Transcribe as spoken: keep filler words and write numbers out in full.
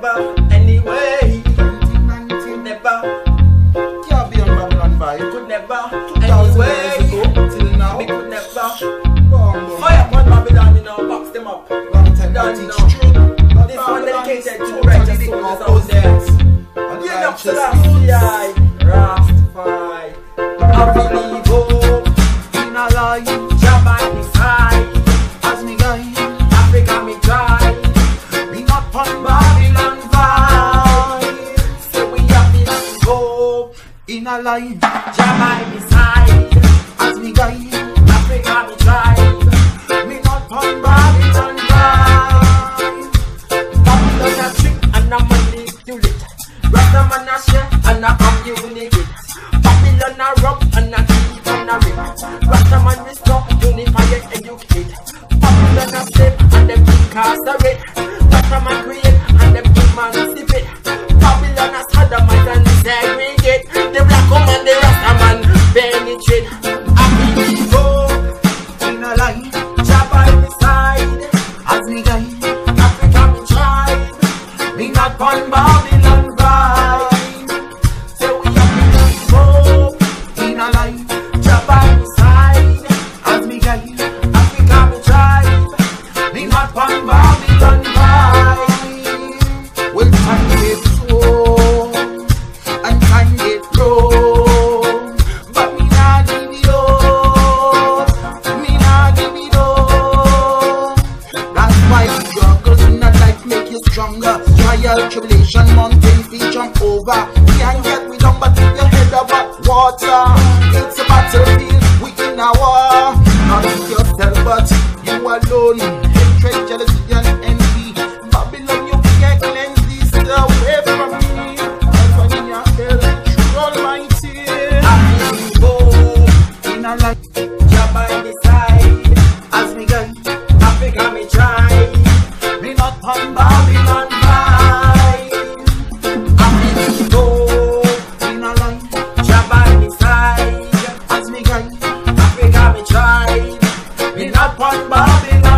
never, anyway. twenty nineteen, Never, can't be on Babylon vibe. could never, two thousand years anyway. ago till now. We could never. Bomb, Fire upon Babylon, you know, box them up. long time Done, to you teach know. truth. But This one Babylon dedicated is to totally righteous souls out there. opposite. And Yeah, righteous Rastafari, Rastafari. I believe hope in a lie, Jah by my side. as me guide, Africa me try. me not on Babylon vibe. Say we have believe hope In a lie, Jah by my side. as me guide, Africa me try. me not on Babylon vibe. Babylon a trick and a manipulate. Rasta man a share and a communicate. Babylon a rob and a thief and a rape. Rasta man restore, unify and educate. Babylon a slave and them incarcerate. Rasta man create and them emancipate. Babylon a sodomite and segregate. The black woman, the Rasta man penetrate. I believe hope In a lie, Jah by my side. as me guide, Africa me tribe. me not on Babylon vibe. Say we have believe hope In a lie, Jah by my side. as me guide, Africa me tribe. me not on Babylon vibe. Well, time get slow and time get low, but me nah give it up. Me nah give it up. That's why the struggles in a life make you stronger. Trial, tribulation, mountain feet jump over. We ain't get we down, but keep your head above water. It's a battlefield, we in a war. Not with yourself, but you alone. Hatred, jealousy, and envy. Babylon, you can't cleanse this away from me. That's why in your hell, true almighty. I believe hope In a life, Jah by my side. as me guide, Africa me tribe. me not on Babylon vibe. I believe hope In a life, Jah by my side. as me guide, Africa me tribe. me not on Babylon